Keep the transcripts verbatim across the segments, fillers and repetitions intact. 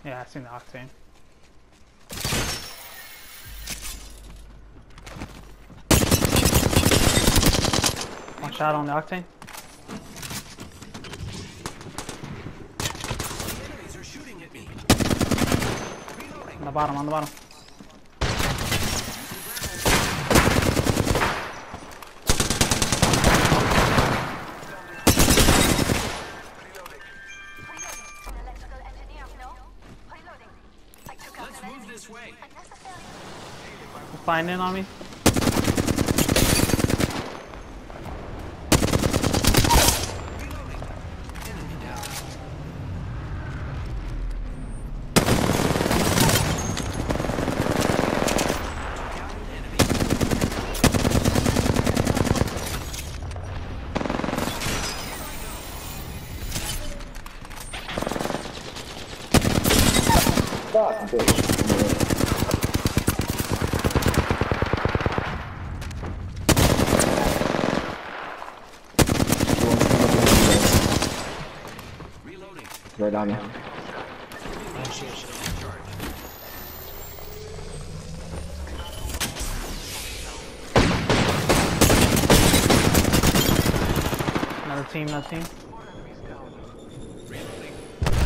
Yeah, I seen the octane. One shot on the octane. Enemies are shooting at me. On the bottom, on the bottom. Let's move this way. Flying in on me. Reloading. Enemy down. Took out an enemy. Fuck, bitch. Reloading. Right on me. Another team, another team. Reloading.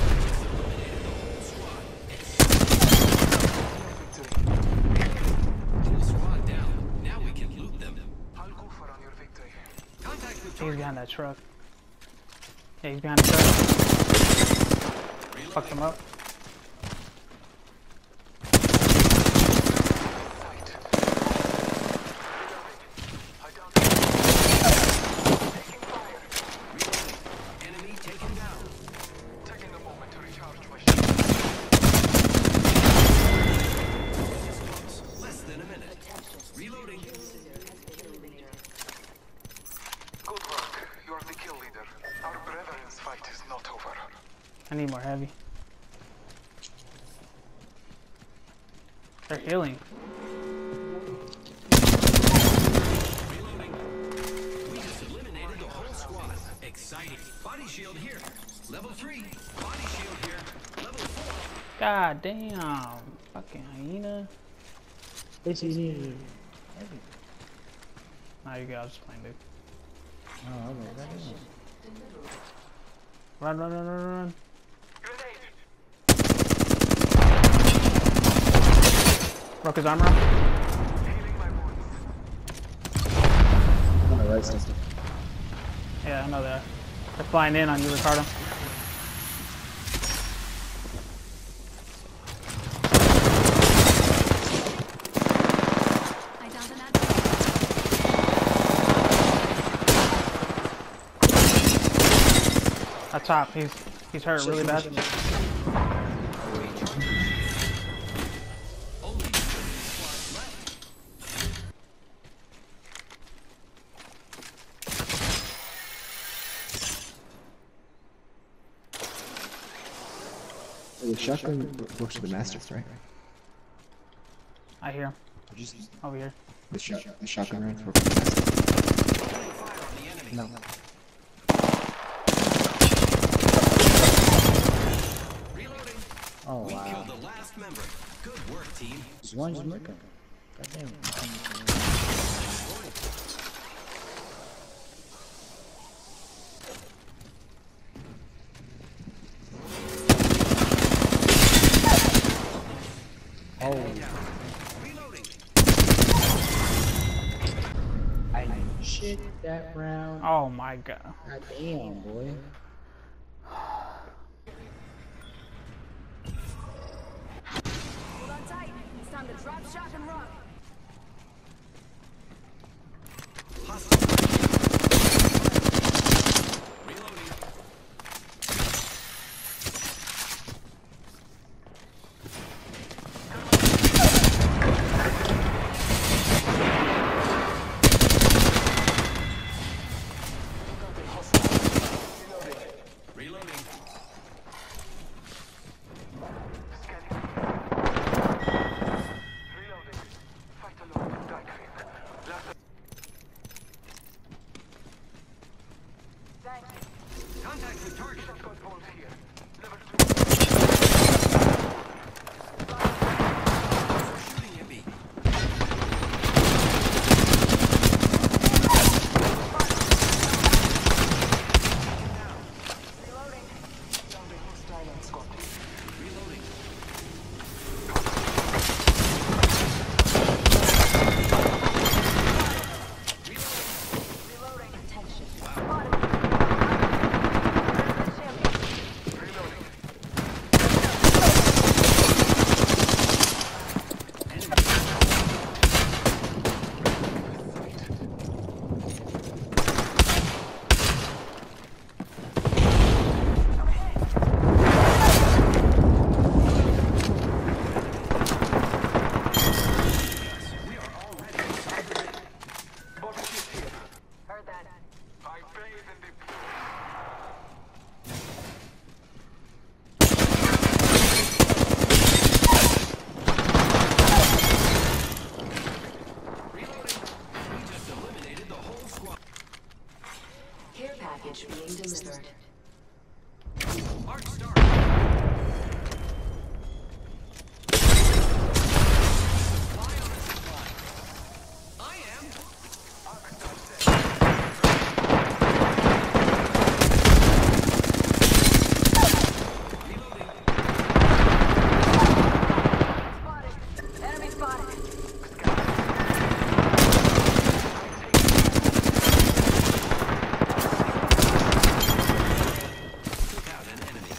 Whole squad down. Now we can loot them. Contact with He's target. behind that truck. Yeah, he's behind the truck. Fucked him up. Enemy taken down. Less than a minute. Reloading. Good work. You're the kill leader. Our brethren's fight is not over. I need more heavy. They're healing. Reloading. We just eliminated the whole squad. Exciting. Body shield here. Level three. Body shield here. Level four. God damn. Fucking hyena. This is easy. Nah, you guys just playing, dude. Oh, okay. That is. Run, run, run, run, run. Grenade! Broke his armor. Healing my wounds. On the right side. Yeah, I know that. They're flying in on you, Ricardo. I downed an admiral. Up top, he's he's hurt really bad. Only two squads left. The shotgun works with the masters, right? I hear him Just over here. the shot, the shotgun rounds work with the masters. Opening fire on the enemy. No. Reloading. Oh We wow. killed the last member. Good work, team. This one's looking. Goddamn. Oh, Reloading. I shit that round. Oh my god. God damn, boy. Hold on tight. It's time to drop, shock, and rock. Hostile. Reloading. Reloading. Reloading. Fight alone, die quick. Last Thank you. Contact with target. shotgun bolt here. Level two. package being delivered. Mark start. Fly on a zip line. I am. Reloading. Spotted. Enemy spotted. Took out an enemy.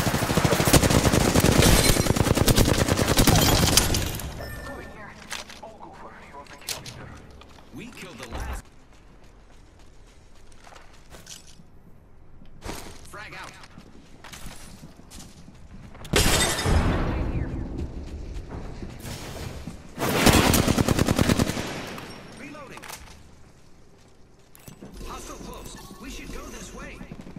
Moving here. All go for you are the kill leader. We killed the last. Frag out. Reloading. Hostile close. We should go this way.